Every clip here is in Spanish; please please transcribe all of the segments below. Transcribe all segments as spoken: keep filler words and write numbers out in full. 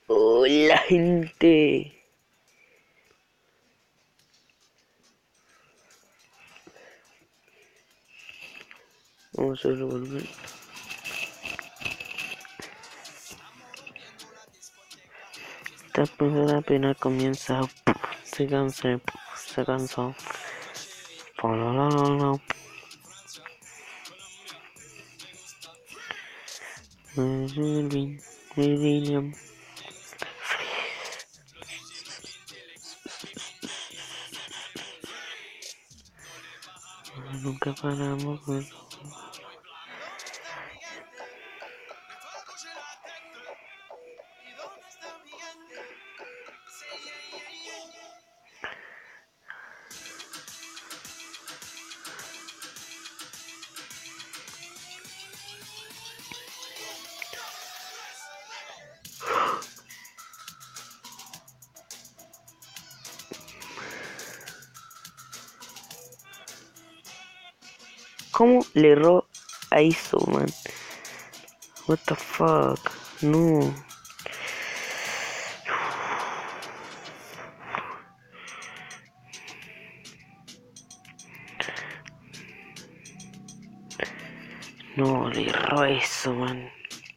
Hola gente. Vamos a ver el volumen. Esta primera pena comienza. Se cansa, se cansó. William. Nunca paramos. ¿Cómo le erró a eso, man? What the fuck? No. No, le erró a eso, man.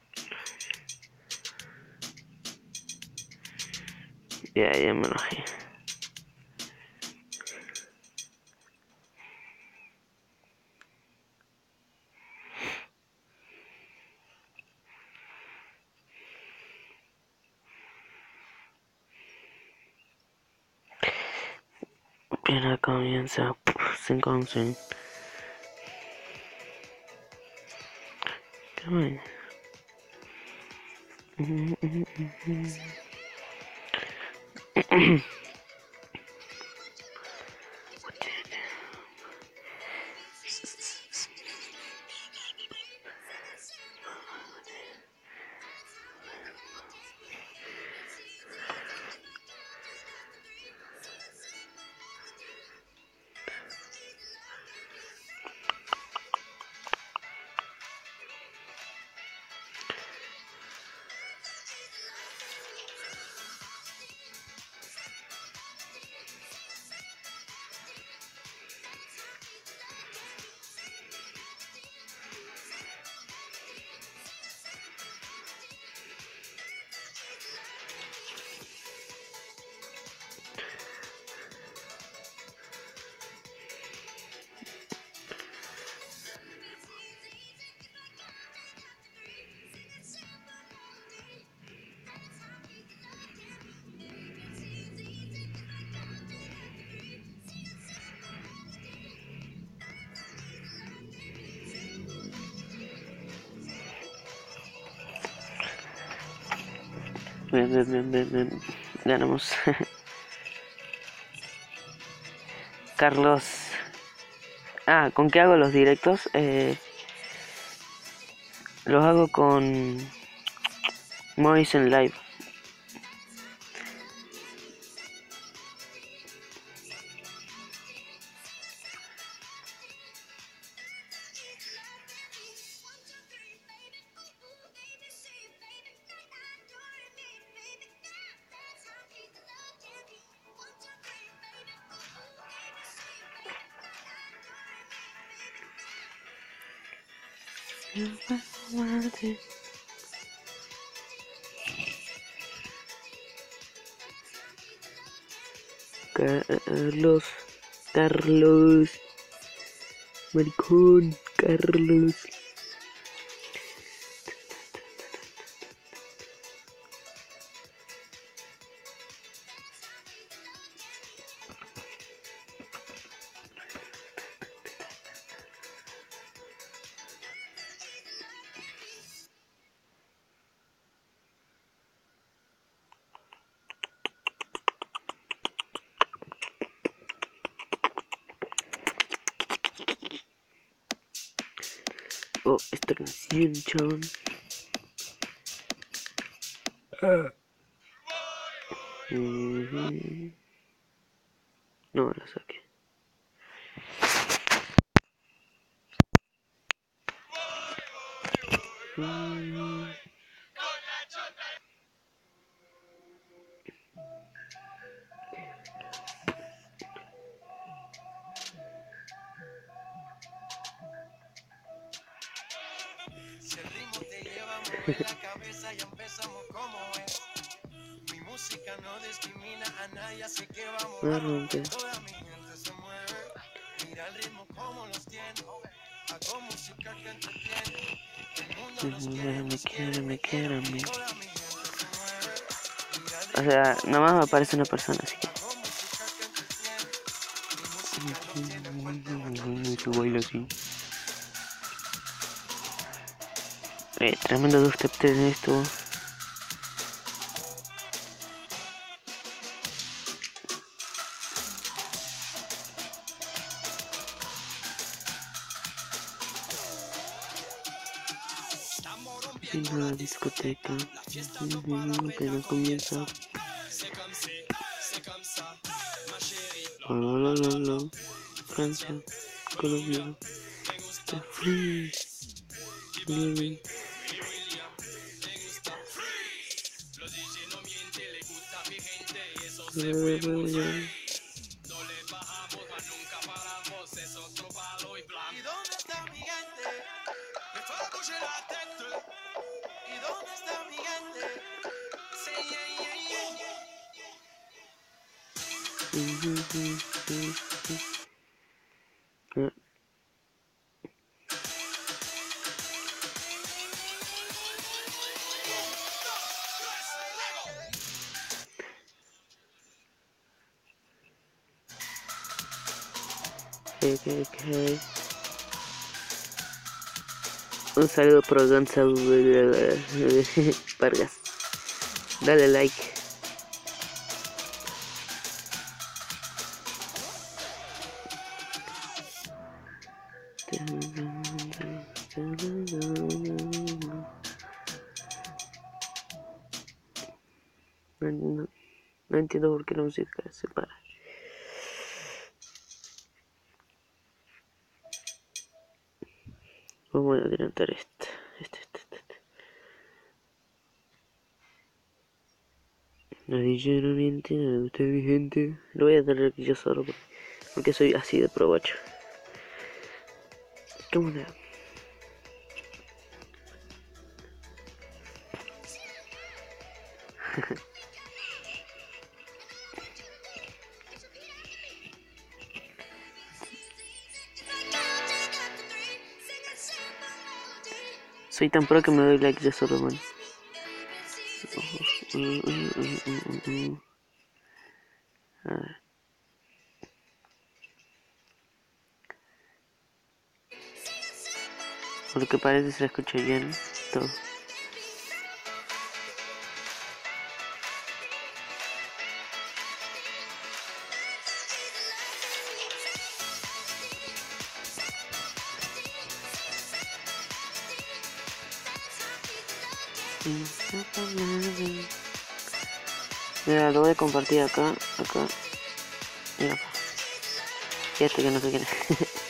Ya, ya me enojé. Pena comienza sin conseguir. ¿Qué man? Bien, bien, bien, bien, bien. Ganamos. Carlos. Ah, ¿con qué hago los directos? Eh, los hago con Mois en Live. Carlos, Carlos, maricón, Carlos. Oh, esta canción, chabón. Ah. Mm-hmm. No, la saqué. Mm. Me rompe. Me quiere, me quiere a mí. O sea, nada más me aparece una persona, así que. Mucho baile así. Eh, tremendo dubstep de esto. En la discoteca, apenas comienza. Oh, la, la, la, la. Francia, Colombia, está free. Living. Okay, okay. Un saludo por Gonzalo Vargas. Dale like. No, no, no entiendo por qué la música se para. Vamos a adelantar este, este, este, este. La D J no miente, no me gusta mi gente. Lo voy a tener aquí yo solo porque, porque soy así de provecho. ¿Cómo no? Soy tan pro que me doy like yo solo, man. A ver. Por lo que parece se la escucha bien todo. Mira, lo voy a compartir acá, acá y acá. Y este que no sé quién es.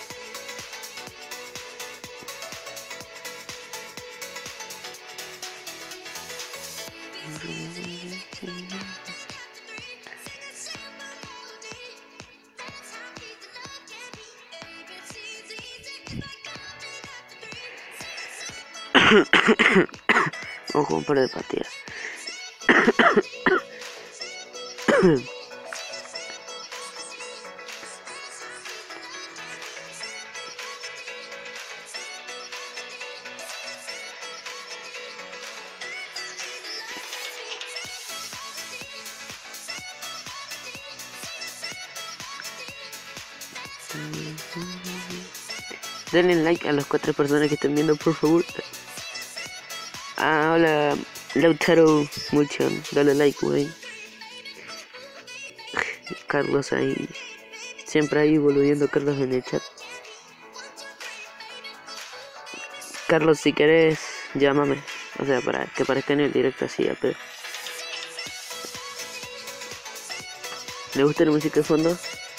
Vamos a un par de partidas. Denle like a las cuatro personas que estén viendo, por favor. Ah, hola, Lautaro Mulchan, dale like, wey. Carlos ahí, siempre ahí boludeando Carlos en el chat. Carlos, si querés, llámame. O sea, para que aparezca en el directo así, a ver. ¿Le gusta la música de fondo?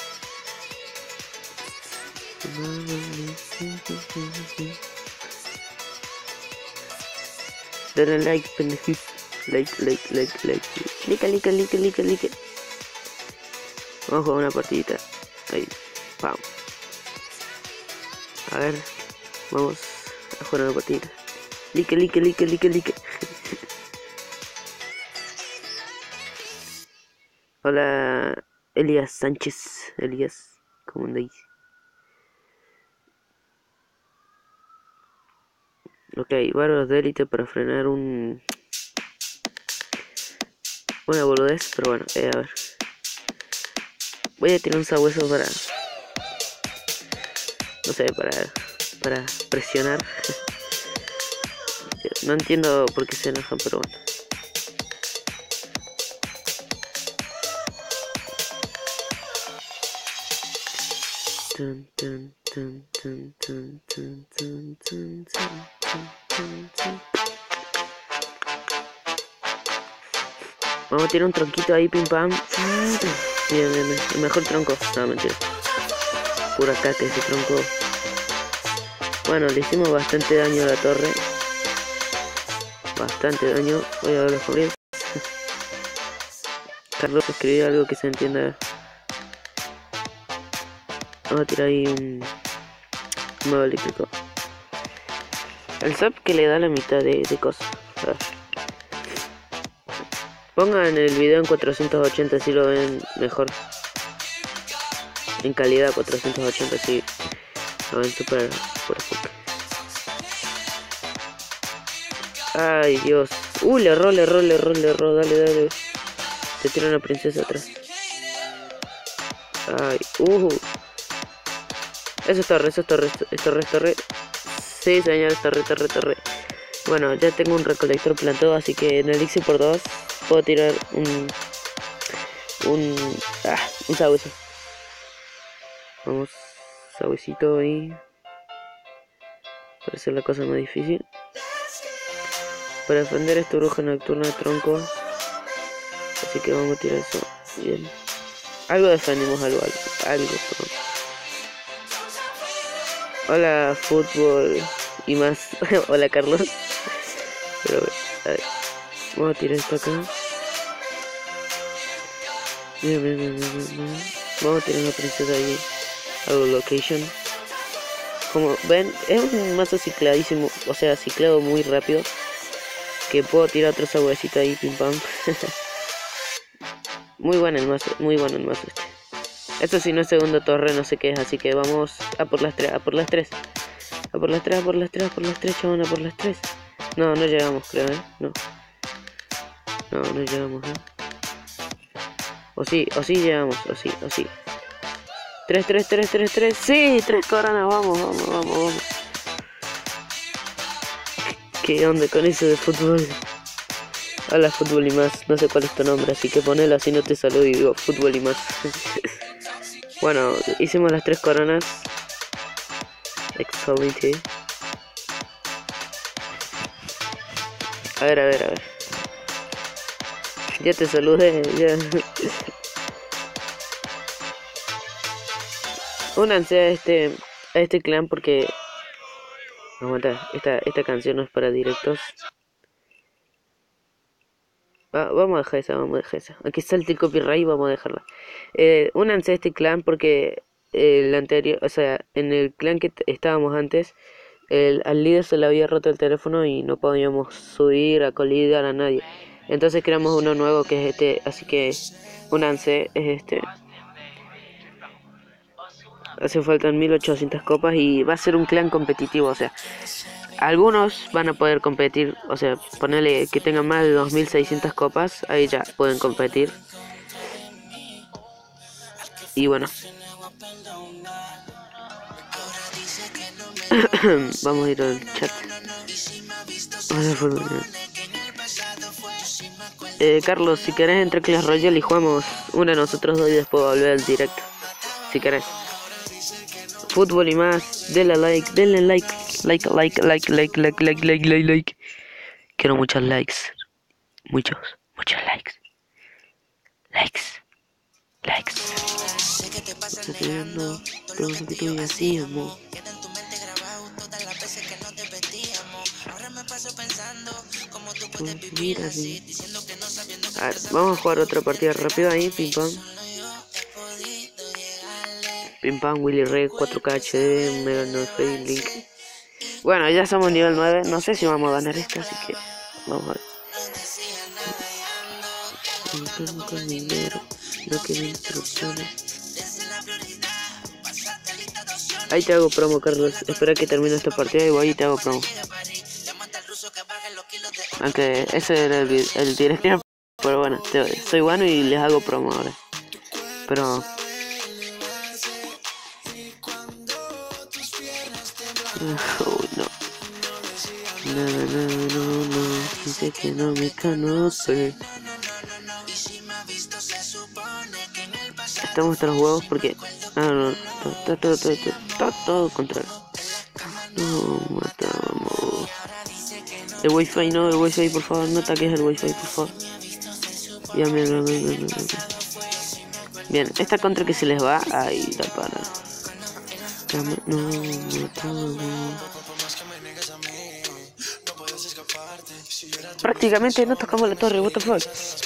Dale like, pendejito. Like, like, like, like. Like, like, like, like, like. Vamos a jugar una partidita. Ahí, vamos. A ver, vamos a jugar una partidita. Like, like, like, like, like. Hola, Elías Sánchez. Elías, ¿cómo andáis? Ok, bárbaros de élite para frenar un... una boludez, pero bueno, eh, a ver. Voy a tirar un sabueso para... no sé, para... para presionar. No entiendo por qué se enojan, pero bueno. Tun, tun, tun, tun, tun, tun, tun, tun, tun, tun. Vamos a tirar un tronquito ahí, pim pam. Bien, bien, bien. El mejor tronco. No, mentira. Pura caca ese tronco. Bueno, le hicimos bastante daño a la torre. Bastante daño. Voy a ver los comienzos. Carlos escribió algo que se entienda. Vamos a tirar ahí un nuevo eléctrico. El zap que le da la mitad de, de cosas. A ver. Pongan el video en cuatrocientos ochenta si lo ven mejor. En calidad cuatrocientos ochenta si lo ven super super fuck. Ay Dios. Uh, le erró, le erró, le erró, le erró. Dale, dale. Te tira una princesa atrás. Ay, uh. Eso es torre, eso es torre, es torre, es torre. Sí, señor, es torre, torre, torre. Bueno, ya tengo un recolector plantado, así que en el elixir por dos puedo tirar un... Un... Ah, un sabueso. Vamos, sabuesito ahí. Para hacer la cosa más difícil. Para defender esta bruja nocturna de tronco. Así que vamos a tirar eso. Bien. Algo defendimos, algo, algo, algo. Perdón. Hola, fútbol y más. Hola, Carlos. Pero, a ver. Vamos a tirar esto acá. Bien, bien, bien, bien, bien. Vamos a tirar una princesa ahí. Algo location. Como ven, es un mazo cicladísimo. O sea, ciclado muy rápido. Que puedo tirar otro sabuesito ahí, pim pam. Muy bueno el mazo, muy bueno el mazo este. Esto si no es segundo torre, no sé qué es, así que vamos a por las tres, a por las tres. A por las tres, a por las tres, a por las tres, chabón, a por las tres. No, no llegamos, creo, ¿eh? No. No, no llegamos, ¿eh? O sí, o sí llegamos, o sí, o sí. Tres, tres, tres, tres, tres. Sí, tres coronas, vamos, vamos, vamos, vamos. ¿Qué onda con eso de fútbol? Hola, fútbol y más. No sé cuál es tu nombre, así que ponelo así, no te saludo y digo fútbol y más. Bueno, hicimos las tres coronas. Excelente. A ver, a ver, a ver. Ya te saludé, ya. Únanse a este, a este clan porque... Aguanta, esta, esta canción no es para directos. Ah, vamos a dejar esa, vamos a dejar esa. Aquí salte el copyright, vamos a dejarla. Eh, únanse a este clan porque el anterior, o sea, en el clan que estábamos antes, el, al líder se le había roto el teléfono y no podíamos subir a colidar a nadie. Entonces creamos uno nuevo que es este, así que únanse, es este. Hace faltan mil ochocientas copas y va a ser un clan competitivo, o sea, algunos van a poder competir, o sea, ponerle que tengan más de dos mil seiscientas copas, ahí ya pueden competir. Y bueno. Vamos a ir al chat. Eh, Carlos, si querés entre Clash Royale y jugamos una de nosotros dos y después volver al directo. Si querés. Fútbol y más, denle like, denle like, like, like, like, like, like, like, like, like, like. Quiero muchos likes, muchos, muchos likes, likes, likes. Estoy tirando todo lo que tú hacíamos. A ver, vamos a jugar otra partida rápida ahí, pim pam. Pim pam, Willy Red, cuatro K H D, Mega No Fade Link. Bueno, ya somos nivel nueve. No sé si vamos a ganar esta, así que vamos a ver. Con dinero, lo que me instrucciones. Ahí te hago promo, Carlos. Espera que termine esta partida y voy y te hago promo. Aunque ese era el, el directivo, pero bueno, te, soy bueno y les hago promo ahora. Pero... Uy, no. No, no, no, no. Dice que no me conoce. Estamos hasta los huevos porque... Ah, no, está todo, todo, todo, todo, todo contrario. No, matamos. El wifi no, el wifi por favor, no ataques el wifi por favor. Bien, bien, bien, bien, bien, bien. Bien, esta contra que se les va, ahí la para. No, matamos. Prácticamente no tocamos la torre, what the fuck.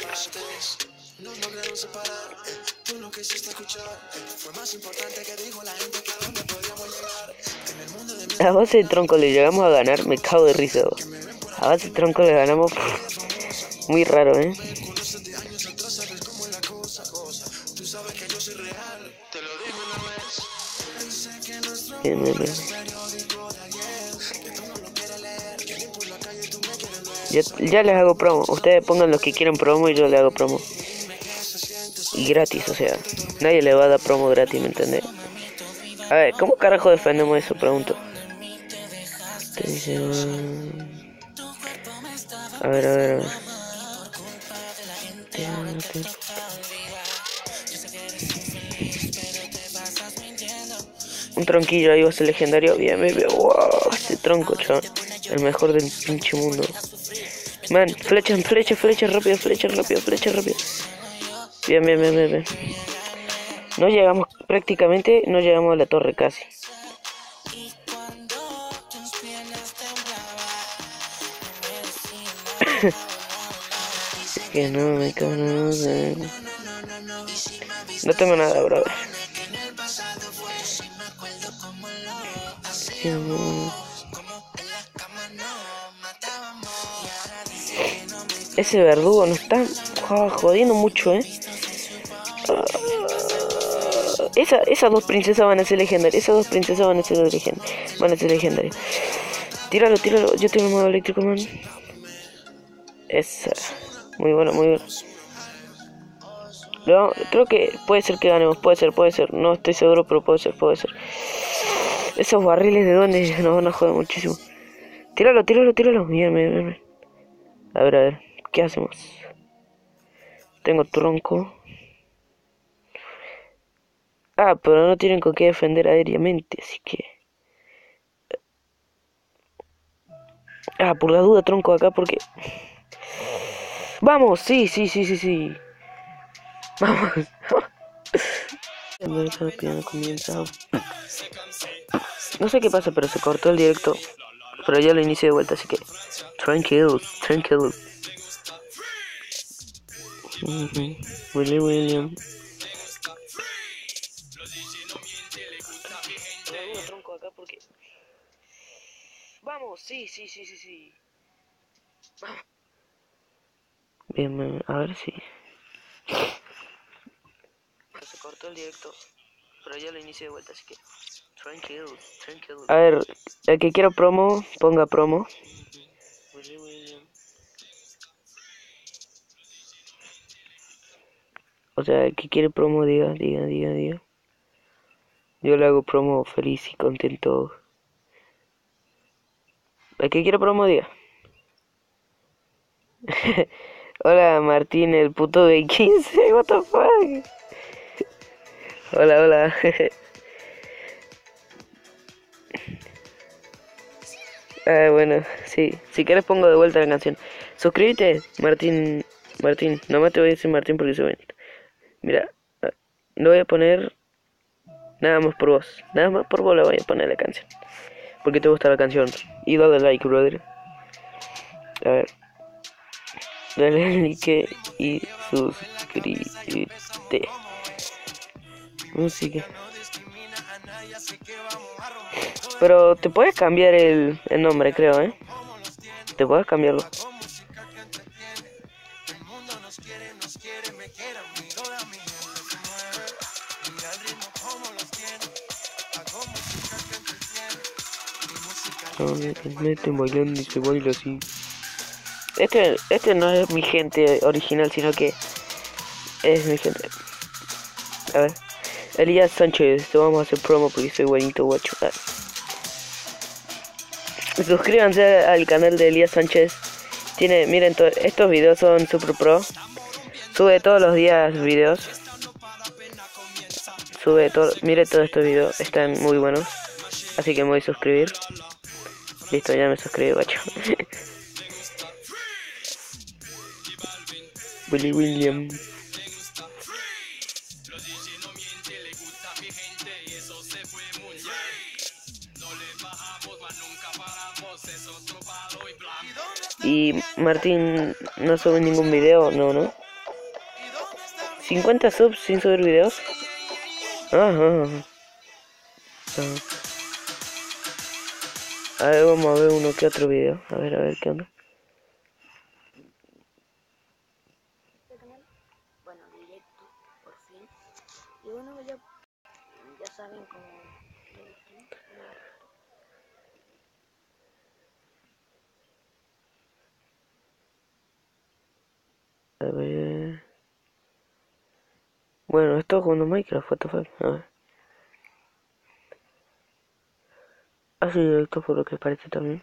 A base de tronco le llegamos a ganar, me cago de risa. A base de tronco le ganamos. Pff, muy raro, eh. Bien, bien, bien. Ya, ya les hago promo. Ustedes pongan los que quieran promo y yo les hago promo. Y gratis, o sea, nadie le va a dar promo gratis, ¿me entendés? A ver, ¿cómo carajo defendemos eso? Pregunto. Te dice... A ver, a ver, a ver. Un tronquillo ahí va a ser legendario. Bien, bien, bien. Wow, este tronco, chaval. El mejor del pinche mundo. Man, flecha, flecha, flecha, rápido, flecha, rápido, flecha, rápido. Bien, bien, bien, bien, bien. No llegamos, prácticamente no llegamos a la torre casi. Que no me conocen. No tengo nada, brother. Ese verdugo nos está jodiendo mucho, eh. Uh, esa, esas dos princesas van a ser legendarias. Esas dos princesas van a ser legendarias. Van a ser legendarias. Tíralo, tíralo. Yo tengo el modo eléctrico, man. Esa. Muy bueno, muy bueno. No, creo que puede ser que ganemos. Puede ser, puede ser. No estoy seguro, pero puede ser, puede ser. Esos barriles de dones nos van a joder muchísimo. Tíralo, tíralo, tíralo. Bien, bien, bien. A ver, a ver. ¿Qué hacemos? Tengo tronco. Ah, pero no tienen con qué defender aéreamente, así que... Ah, por la duda tronco acá porque... ¡Vamos! Sí, sí, sí, sí, sí. ¡Vamos! No sé qué pasa, pero se cortó el directo. Pero ya lo inicié de vuelta, así que... Tranquilo, tranquilo. Uh-huh. Willy William. Tronco acá porque... Vamos, sí, sí, sí, sí, sí. Bien, a ver si... Se cortó el directo, pero ya lo inicié de vuelta, así que... Tranquilo, tranquilo. A ver, el que quiera promo, ponga promo. Willy William. O sea, el que quiere promo, diga, diga, diga, diga. Yo le hago promo feliz y contento. El que quiera promo, diga. Hola, Martín, el puto de quince, what the fuck. Hola, hola. Ah, bueno, sí. Si quieres pongo de vuelta la canción. Suscríbete, Martín. Martín, nomás te voy a decir Martín porque soy bonito. Mira, lo voy a poner nada más por vos. Nada más por vos le voy a poner la canción. Porque te gusta la canción. Y dale like, brother. A ver. Dale like y suscríbete. Música. Pero te puedes cambiar el, el nombre, creo, ¿eh? Te puedes cambiarlo. No, me meten bailando y se baila así. Este, este no es mi gente original, sino que es mi gente. A ver. Elías Sánchez, te vamos a hacer promo porque soy buenito, guacho. Ah. Suscríbanse al canal de Elías Sánchez. Tiene, miren, estos videos son super pro. Sube todos los días videos. Sube todo, mire todos estos videos, están muy buenos. Así que me voy a suscribir. Listo, ya me suscribí, guacho. Willy William. Y Martín no sube ningún video, no, ¿no? cincuenta subs sin subir videos. Ajá. Ajá. A ver, vamos a ver uno que otro video. A ver, a ver qué onda. Bueno, directo, por fin. Y bueno, ya, ya saben cómo... A ver. Bueno, estoy jugando Minecraft, what the fuck. A ver. Así directo por lo que parece también.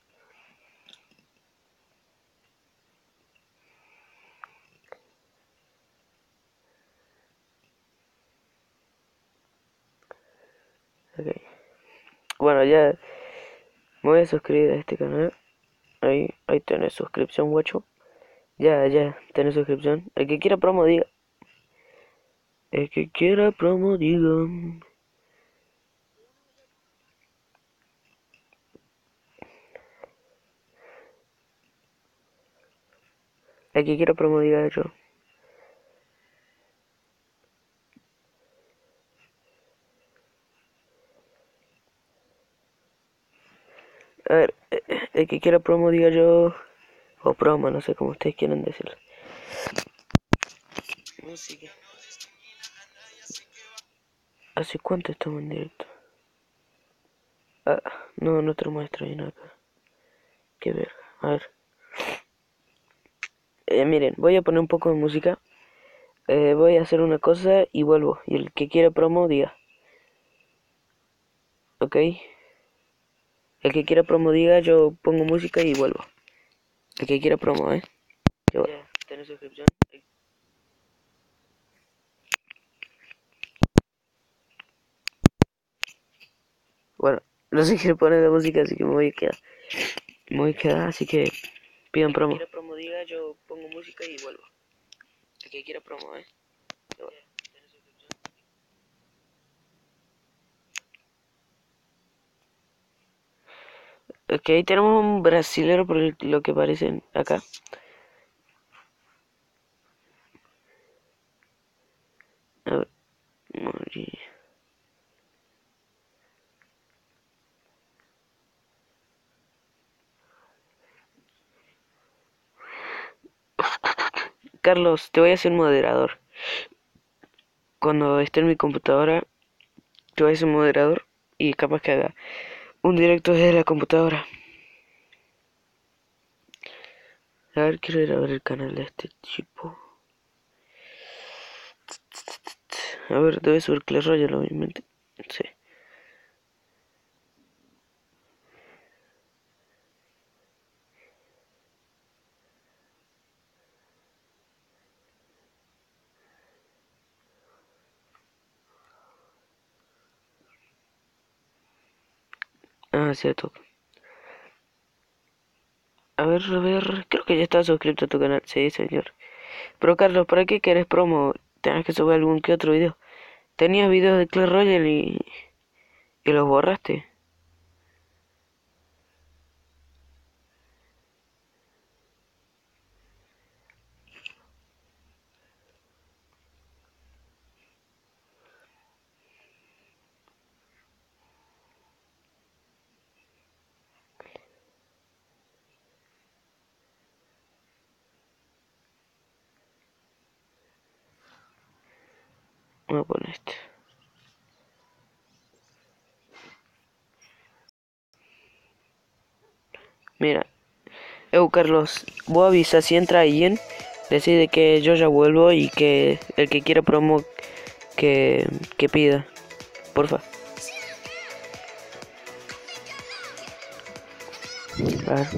Ok. Bueno, ya me voy a suscribir a este canal. Ahí, ahí tenés suscripción, guacho. Ya, ya, tenés suscripción. El que quiera promo, diga. El que quiera promo, diga. El que quiera promo, diga yo. A ver, el que quiera promo, diga yo. O promo, no sé cómo ustedes quieran decirlo. Música. ¿Hace cuánto estamos en directo? Ah, no, no te lo muestro bien acá. Qué verga. A ver. Eh, miren, voy a poner un poco de música. Eh, voy a hacer una cosa y vuelvo. Y el que quiera promo, diga. ¿Ok? El que quiera promo, diga, yo pongo música y vuelvo. El que quiera promo, ¿eh? Yo... Ya, ¿tenés suscripción? Bueno, no sé qué poner de música, así que me voy a quedar. Me voy a quedar, así que pidan promo. El que quiera promo, diga, yo pongo música y vuelvo. El que quiera promo, ¿eh? Yo... Ok, tenemos un brasilero por lo que parecen acá. A ver, morir. Carlos, te voy a hacer moderador. Cuando esté en mi computadora, te voy a ser moderador y capaz que haga un directo desde la computadora. A ver, quiero ir a ver el canal de este tipo. A ver, debe subir Clash Royale, obviamente. Sí. Ah, cierto. A ver, a ver, creo que ya estás suscrito a tu canal. Sí, señor. Pero Carlos, ¿para qué querés promo? Tenés que subir algún que otro video. Tenías videos de Clash Royale y, y los borraste. Vamos a poner este. Mira. Eu, Carlos, vos avisas si entra alguien. Decide que yo ya vuelvo y que el que quiera promo que, que pida. Porfa. A ver.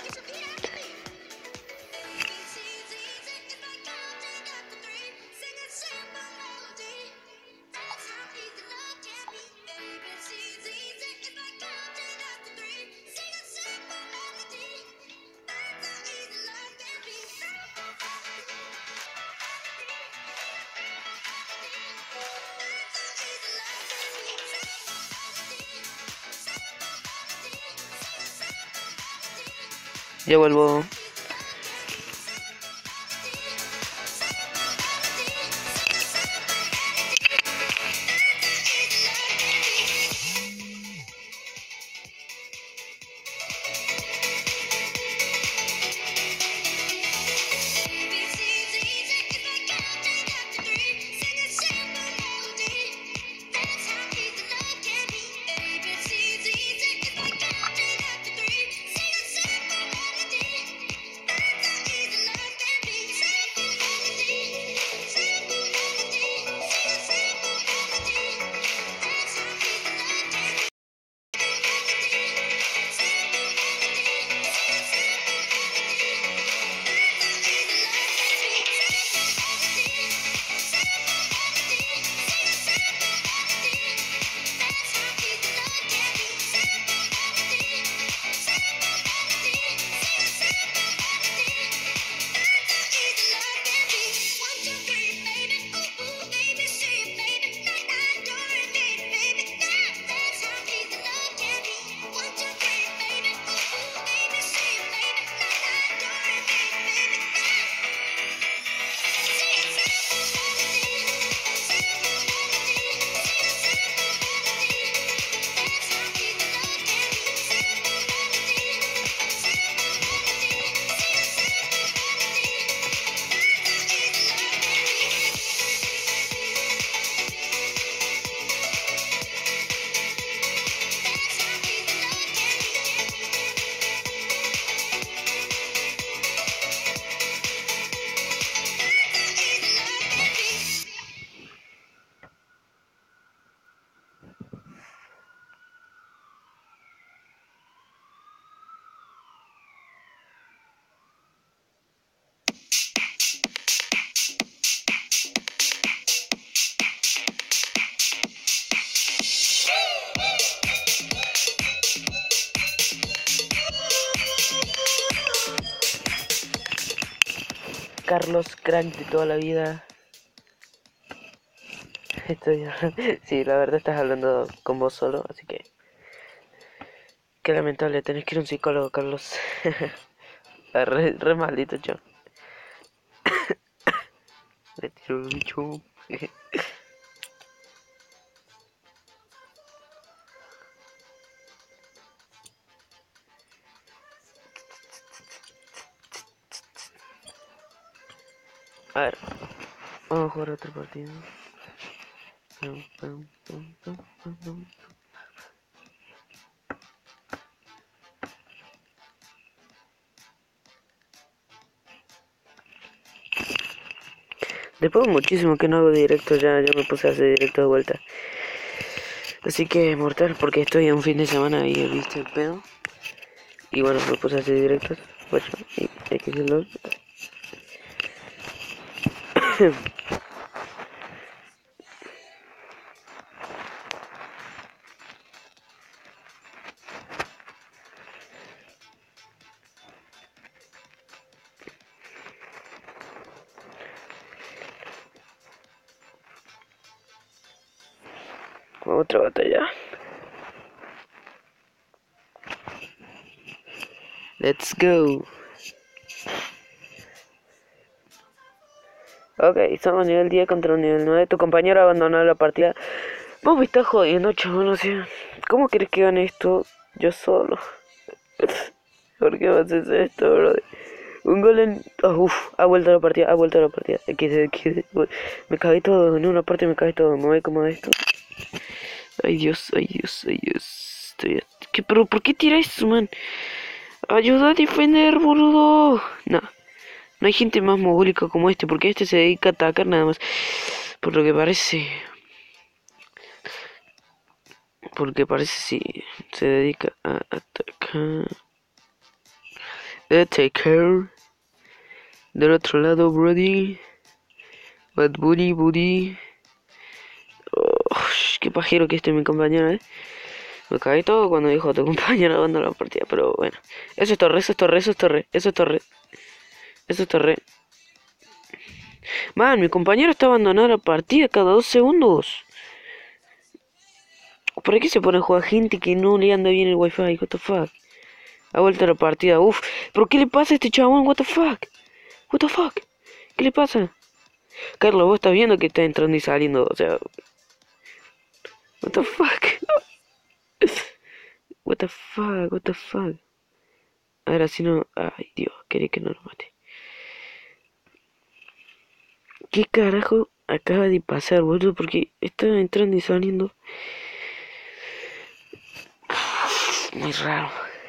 Ya vuelvo. Carlos, crank de toda la vida. Estoy... sí, la verdad estás hablando con vos solo, así que... Qué lamentable, tenés que ir a un psicólogo, Carlos. re, re maldito yo. Le tiro un bicho. A ver, vamos a jugar otro partido. Después muchísimo que no hago directo, ya, ya me puse a hacer directo de vuelta. Así que mortal, porque estoy en un fin de semana y he visto el pedo. Y bueno, me puse a hacer directos. Bueno, y hay que hacerlo. Otra batalla. Let's go. Ok, somos nivel diez contra un nivel nueve. Tu compañero abandonó la partida. Vos me estás jodiendo, chabón, o sea, ¿cómo querés que gane esto yo solo? ¿Por qué me haces esto, bro? Un gol en... Oh, uf, ha vuelto a la partida, ha vuelto a la partida. X D, X D. Me cagué todo, en una parte me cagué todo. Me voy como de esto. Ay Dios, ay Dios, ay Dios. Estoy... ¿Qué, pero por qué tira eso, man? Ayuda a defender, boludo. No, no hay gente más mogólica como este, porque este se dedica a atacar nada más. Por lo que parece... Porque parece si se dedica a atacar. Atacar. Del otro lado, Brody. Bad Buddy, Buddy. Oh, qué pajero que este mi compañero, eh. Me caí todo cuando dijo a tu compañero abandonó la partida, pero bueno. Eso es torre, eso es torre, eso es torre, eso es torre. Eso es torre. Man, mi compañero está abandonando la partida cada dos segundos. ¿Por qué se pone a jugar gente que no le anda bien el wifi? What the fuck. Ha vuelto a la partida, uff. ¿Pero qué le pasa a este chabón? What the fuck. What the fuck. ¿Qué le pasa? Carlos, vos estás viendo que está entrando y saliendo, o sea... What the fuck. What the fuck, what the fuck. Ahora si no... Ay, Dios, quería que no lo mate. ¿Qué carajo acaba de pasar, boludo? Porque estaba entrando y saliendo. Muy raro.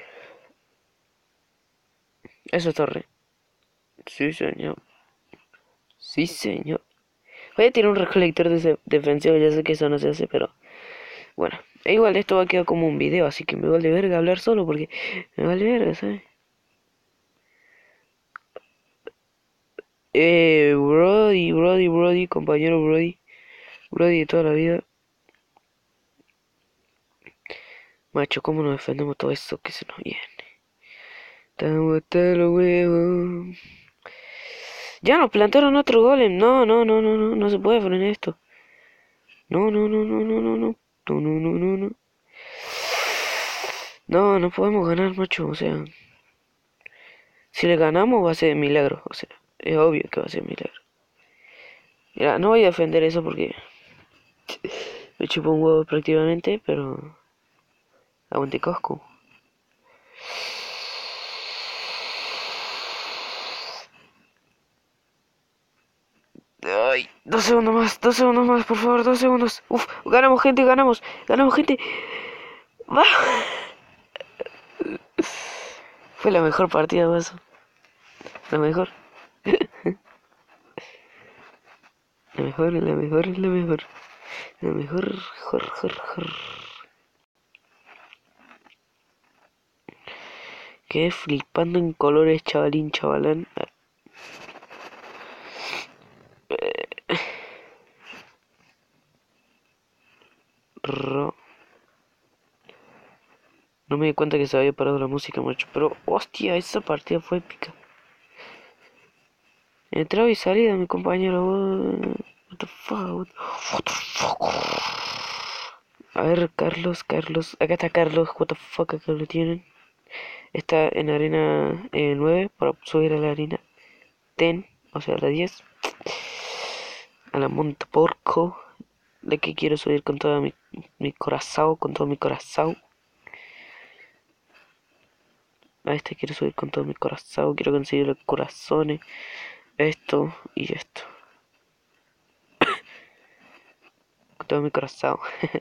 Eso es torre. Sí, señor. Sí, señor. Voy a tirar un recolector de defensivo, ya sé que eso no se hace, pero... Bueno, e igual esto va a quedar como un video, así que me vale verga hablar solo porque... Me vale verga, ¿sabes? Eh, Brody, Brody, Brody, compañero Brody. Brody de toda la vida. Macho, ¿cómo nos defendemos todo eso que se nos viene? Estamos hasta los huevos. Ya nos plantaron otro golem. No, no, no, no, no, no se puede poner esto. No, no, no, no, no, no, no. No, no, no, no, no. No, no podemos ganar, macho. O sea, si le ganamos va a ser milagro. O sea, es obvio que va a ser milagro. Mira, no voy a defender eso porque me chupo un huevo prácticamente, pero aguante Cosco. Ay, dos segundos más, dos segundos más, por favor, dos segundos. Uf, ganamos gente, ganamos, ganamos gente. ¡Va! Fue la mejor partida, vaso. La mejor. La mejor, la mejor, la mejor. La mejor, jor, jor, jor. Quedé flipando en colores, chavalín, chavalán. Ro. No me di cuenta que se había parado la música, macho. Pero, hostia, esa partida fue épica. Entrada y salida, mi compañero. What the fuck, what the fuck. A ver, Carlos, Carlos. Acá está Carlos. What the fuck, acá lo tienen. Está en arena eh, nueve para subir a la arena diez, o sea, la diez. A la Monteporco. De que quiero subir con todo mi, mi corazón, con todo mi corazón. A este quiero subir con todo mi corazón. Quiero conseguir los corazones. Esto y esto. Con todo mi corazón.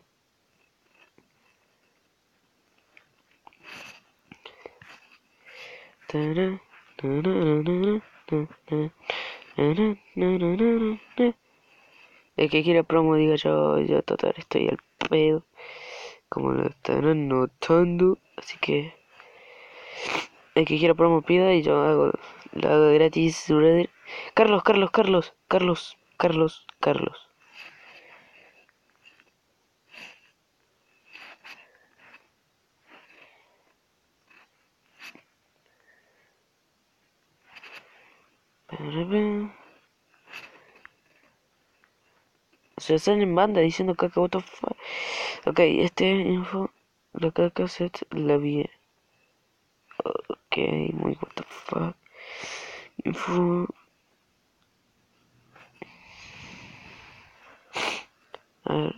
El que quiera promo diga yo, yo total estoy al pedo. Como lo están notando. Así que el que quiera promo pida y yo hago, lo hago gratis, brother. Carlos, Carlos, Carlos, Carlos, Carlos, Carlos. Se están en banda diciendo caca, what the fuck. Ok, este info, la caca set la vi. Ok, muy what the fuck. Info. A ver.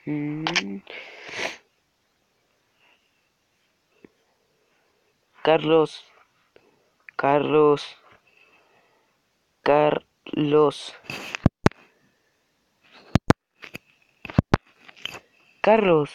Mm. Carlos, Carlos, Carlos, Carlos.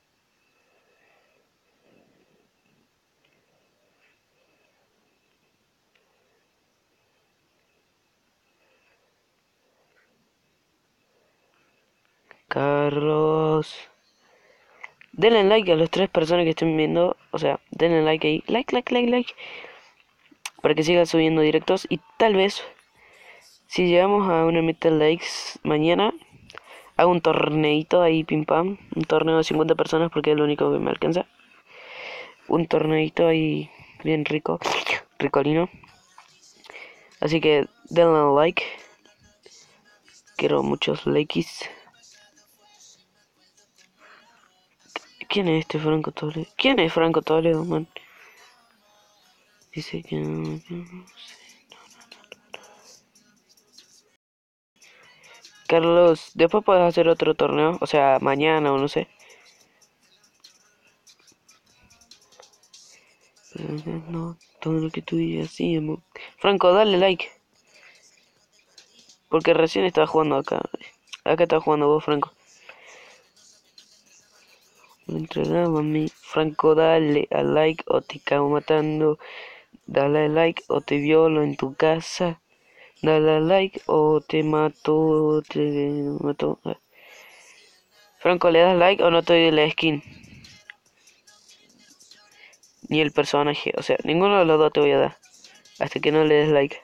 Carlos. Denle like a las tres personas que estén viendo. O sea, denle like ahí. Like, like, like, like. Para que siga subiendo directos. Y tal vez, si llegamos a una meta de likes mañana, hago un torneito ahí, pim pam. Un torneo de cincuenta personas porque es lo único que me alcanza. Un torneito ahí bien rico. Ricolino. Así que denle like. Quiero muchos likes. ¿Quién es este Franco Toledo? ¿Quién es Franco Toledo, man? Dice que no, que no sé. Carlos, después puedes hacer otro torneo, o sea, mañana o no sé. No, todo lo que tú digas, sí, amor. Franco, dale like. Porque recién estaba jugando acá. Acá está jugando vos, Franco. Me entregaba a mí. Franco, dale a like o te cago matando. Dale a like o te violo en tu casa. Dale a like o te mato. Te mato. Franco, ¿le das like o no te doy la skin? Ni el personaje. O sea, ninguno de los dos te voy a dar. Hasta que no le des like.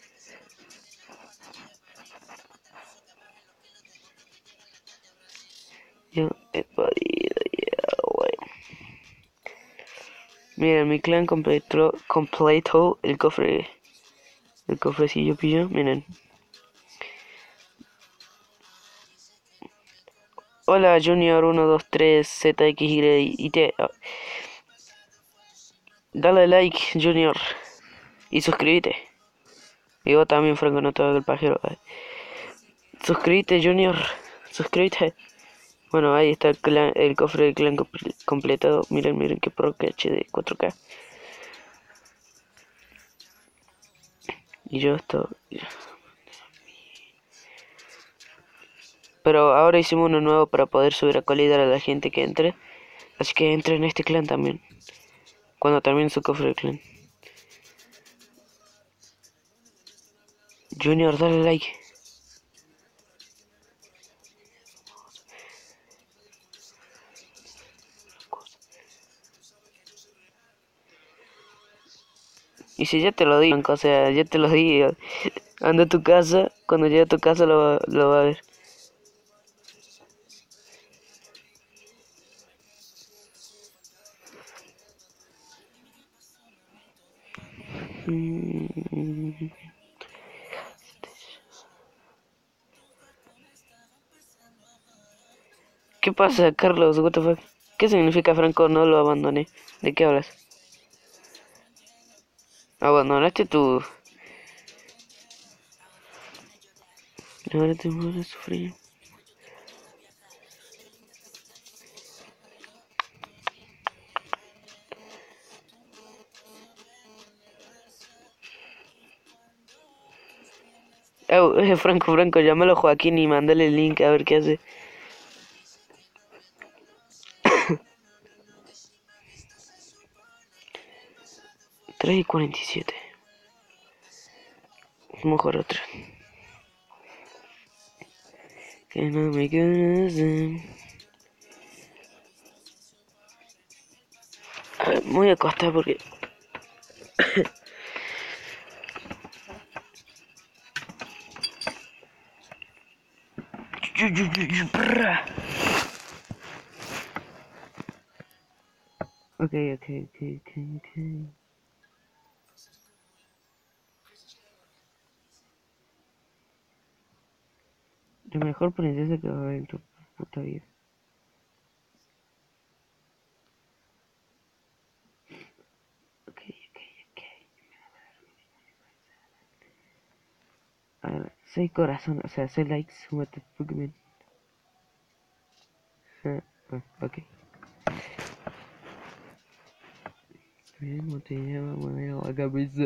Yo he podido, ya, güey. Mira, mi clan completó, completó el cofre. El cofrecillo pillo, miren. Hola Junior uno dos tres Z X Y y T. Dale like Junior. Y suscríbete. Y vos también, Franco, no te hagas el pajero. Suscríbete Junior. Suscríbete. Bueno, ahí está el, clan, el cofre del clan completado. Miren, miren qué pro que H D cuatro K. Y yo estoy... Pero ahora hicimos uno nuevo para poder subir a colidar a la gente que entre. Así que entre en este clan también. Cuando termine su cofre de clan. Junior, dale like. Y si ya te lo digo, o sea, ya te lo digo. Anda a tu casa, cuando llegue a tu casa lo, lo va a ver. ¿Qué pasa, Carlos? What the fuck? ¿Qué significa Franco no lo abandoné? ¿De qué hablas? Abandonaste tu... Ahora te mueres a sufrir. Oh, eh, Franco, Franco, llámalo Joaquín y mándale el link a ver qué hace. tres y cuarenta y siete. Vamos a jugar otra. Que no me conocen. A ver, me voy a acostar porque... Ok, ok, ok, ok, ok. La mejor princesa que va a haber en tu puta vida. Ok, ok, ok. A ver, seis corazones, o sea, seis likes. What the fuck, man. Ah, ah, ok. ¿Cómo te llamas, monero? A cabeza.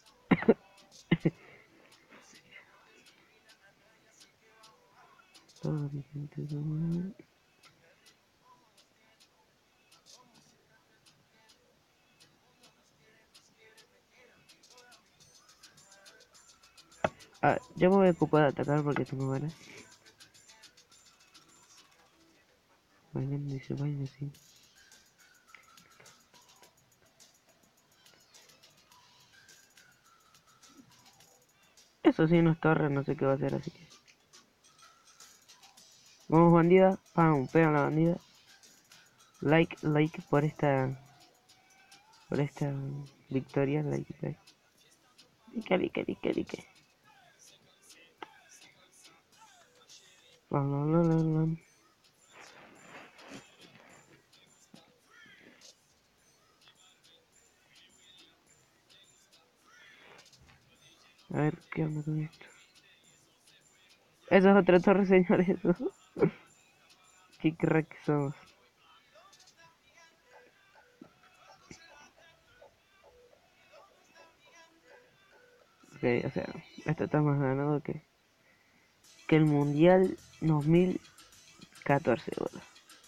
Toda mi gente toma. Ah, yo me voy a ocupar de atacar porque tengo ganas. Vayan, dice, vayan así. Eso sí, no es torre, no sé qué va a hacer, así que. Vamos, bandida. Pam, pegan la bandida. Like, like por esta. Por esta victoria. Like, like. Like, like, like, like. La, la, la, la, la. A ver, ¿qué onda con esto? Eso es otra torre, señores. Qué crack somos. Ok, o sea, esto está más ganado que, que el Mundial dos mil catorce, boludo.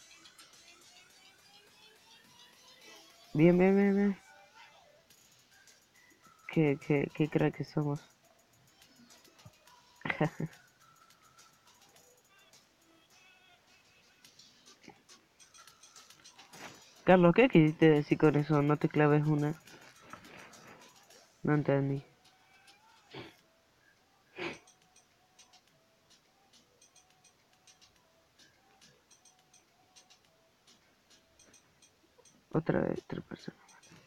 Bien, bien, bien, bien. Qué, qué, qué crack que somos. Carlos, ¿qué quisiste decir con eso? No te claves una. No entendí. Otra vez, tres personas.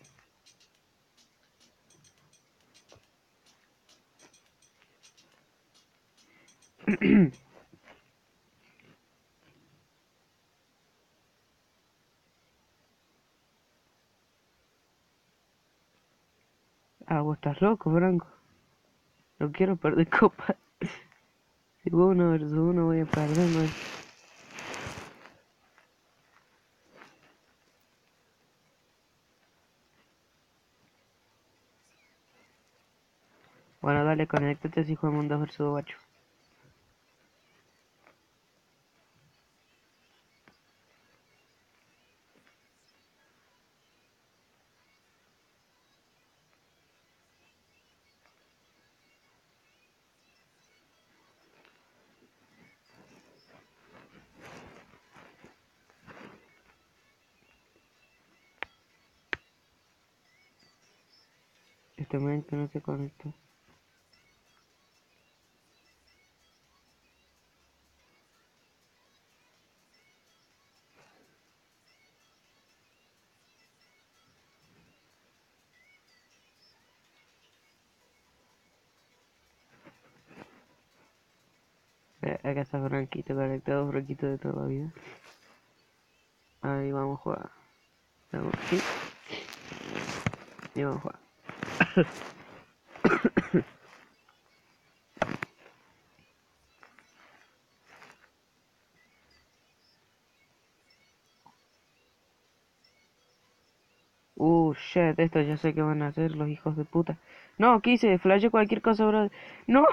Ah, vos estás loco, Franco. No quiero perder copa. Si uno versus uno voy a perder, no. Bueno, dale, conéctate si jugamos un dos versus ocho. Este momento no se conecta. Eh, Acá está Franquito conectado, Franquito de toda la vida. Ahí vamos a jugar. Vamos aquí. Y vamos a jugar. Uh, shit, esto ya sé qué van a hacer los hijos de puta. No, quise, flashé cualquier cosa, bro. No,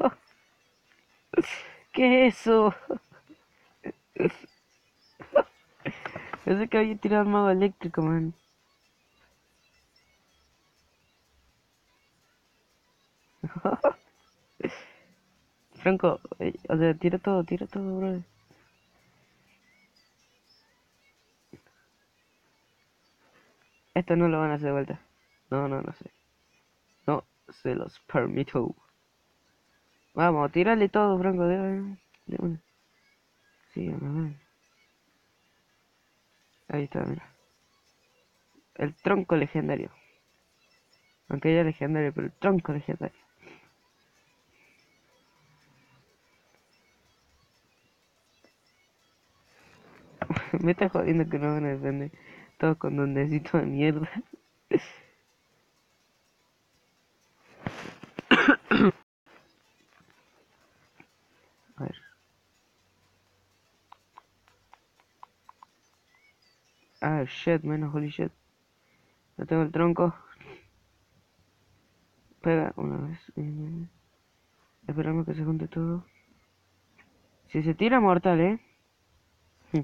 ¿qué es eso? Pensé que había tirado el mago eléctrico, man. Franco, eh, o sea, tira todo, tira todo, bro. Esto no lo van a hacer de vuelta. No, no, no sé. No se los permito. Vamos, tírale todo, Franco, de, de una. Sí, mamá. Ahí está, mira. El tronco legendario. Aunque ya es legendario, pero el tronco legendario. Me está jodiendo que no van a defender. Todos con dondecito de mierda. A ver. Ah, shit, menos holy shit. No tengo el tronco. Pega una vez. Eh, esperamos que se junte todo. Si se tira mortal, eh. Hm.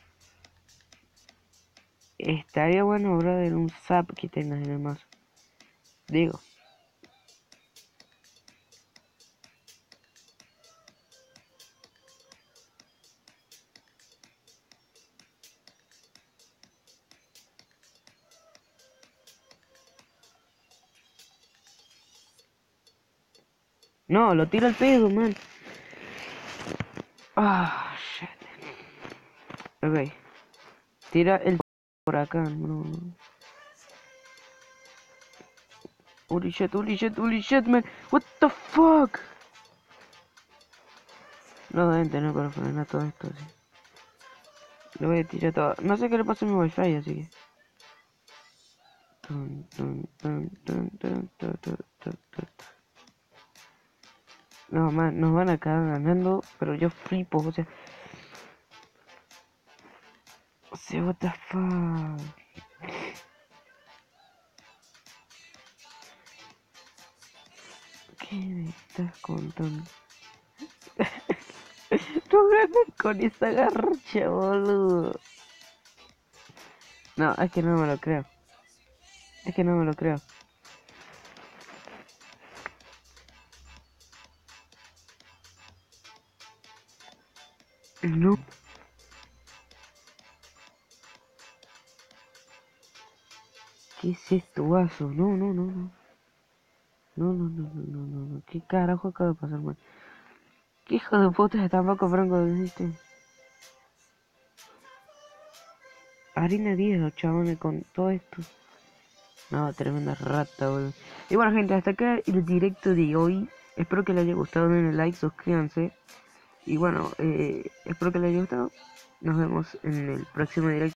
Estaría bueno, brother, un zap que tengas en el mazo. Digo. No, lo tiro al pedo, man. Ah, shit. Ok. Tira el por acá, no. Holy shit, holy shit, holy shit, man. What the fuck? No deben tener para frenar todo esto, sí. Lo voy a tirar todo. No sé qué le pasa a mi wifi, así que. Tun, tun, tun, tun, tun, tun, tun, tun, tun. No, man, nos van a acabar ganando, pero yo flipo, o sea. O sea, what the fuck. ¿Qué me estás contando? No ganas con esa garcha, boludo. No, es que no me lo creo. Es que no me lo creo. No. ¿Qué es esto, vaso? No, no, no, no. No, no, no, no, no, no, no. ¿Qué carajo acaba de pasar, man? ¿Qué hijo de puta se están comprando, dijiste? Harina diez, los chabones, con todo esto. No, tremenda rata, boludo. Y bueno, gente, hasta acá el directo de hoy. Espero que les haya gustado. Denle like, suscríbanse. Y bueno, eh, espero que les haya gustado. Nos vemos en el próximo directo.